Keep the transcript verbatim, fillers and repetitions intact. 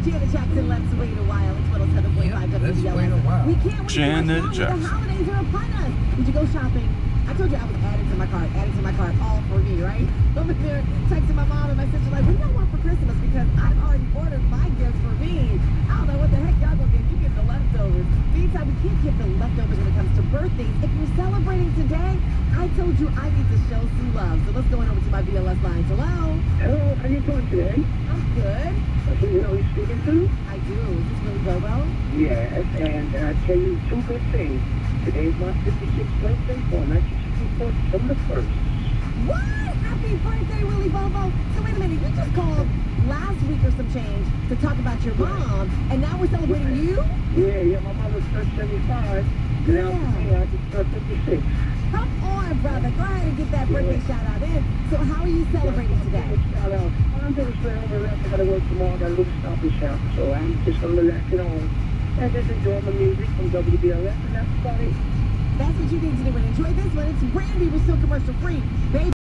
Janet Jackson, let's wait a while. It's one oh seven point five Let's wait a while. We can't wait Janet too much longer. Jackson. The holidays are upon us. Did you go shopping? I told you I was adding to my cart, adding to my cart, all for me, right? Over there, texting my mom and my sister, like, what do y'all want for Christmas? Because I've already ordered my gifts for me. I don't know what the heck y'all gonna get. You get the leftovers. Meantime, we can't get the leftovers when it comes to birthdays. If you're celebrating today, I told you I need to show some love. So let's go on over to my B L S line. Hello. Hello, how you doing today? I'm good. So you know who you're speaking to? I do. Is this Willie Bobo? Yes, and I tell you two good things. Today's my fifty-sixth birthday, born nineteen sixty-four, December first. What? Happy birthday, Willie Bobo. So wait a minute, you just called last week or some change to talk about your mom, and now we're celebrating you? Yeah, yeah, my mother's turned seventy-five, and now Yeah. I just turned fifty-six. Come on, brother. Go ahead and get that birthday shout out in. So how are you celebrating today? Shout out. I'm going to stay home and relax. I got to work tomorrow. I got a little stop and shout. So I'm just going to relax at home and just enjoy my music from W B L S, and that's about it. That's what you need to do. And enjoy this one. It's Brandy. We're still commercial free. Baby.